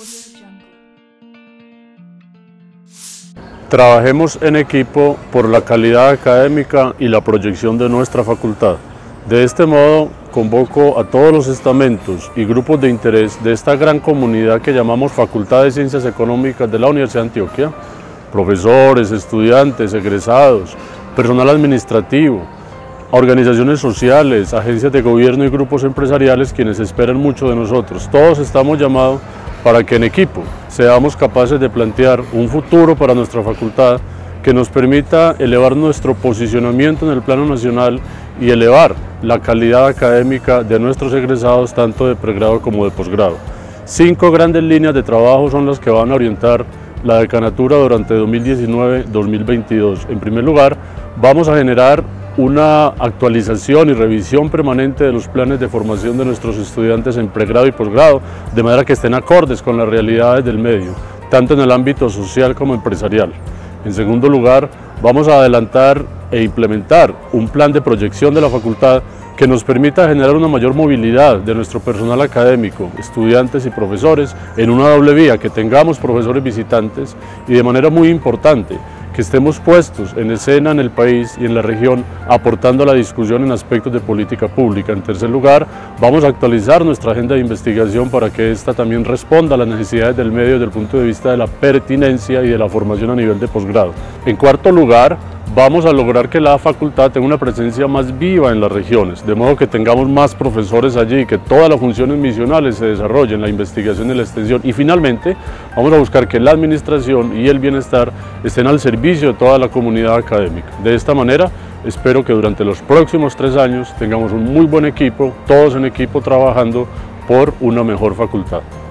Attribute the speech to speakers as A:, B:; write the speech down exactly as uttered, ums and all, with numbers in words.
A: Trabajemos en equipo por la calidad académica y la proyección de nuestra facultad. De este modo, convoco a todos los estamentos y grupos de interés de esta gran comunidad que llamamos Facultad de Ciencias Económicas de la Universidad de Antioquia, profesores, estudiantes, egresados, personal administrativo, organizaciones sociales, agencias de gobierno y grupos empresariales quienes esperan mucho de nosotros. Todos estamos llamados para que en equipo seamos capaces de plantear un futuro para nuestra facultad que nos permita elevar nuestro posicionamiento en el plano nacional y elevar la calidad académica de nuestros egresados tanto de pregrado como de posgrado. Cinco grandes líneas de trabajo son las que van a orientar la decanatura durante dos mil diecinueve dos mil veintidós. En primer lugar, vamos a generar una actualización y revisión permanente de los planes de formación de nuestros estudiantes en pregrado y posgrado, de manera que estén acordes con las realidades del medio, tanto en el ámbito social como empresarial. En segundo lugar, vamos a adelantar e implementar un plan de proyección de la facultad que nos permita generar una mayor movilidad de nuestro personal académico, estudiantes y profesores, en una doble vía, que tengamos profesores visitantes y de manera muy importante, que estemos puestos en escena en el país y en la región, aportando a la discusión en aspectos de política pública. En tercer lugar, vamos a actualizar nuestra agenda de investigación para que ésta también responda a las necesidades del medio desde el punto de vista de la pertinencia y de la formación a nivel de posgrado. En cuarto lugar, vamos a lograr que la facultad tenga una presencia más viva en las regiones, de modo que tengamos más profesores allí, que todas las funciones misionales se desarrollen, la investigación y la extensión. Y finalmente, vamos a buscar que la administración y el bienestar estén al servicio de toda la comunidad académica. De esta manera, espero que durante los próximos tres años tengamos un muy buen equipo, todos en equipo trabajando por una mejor facultad.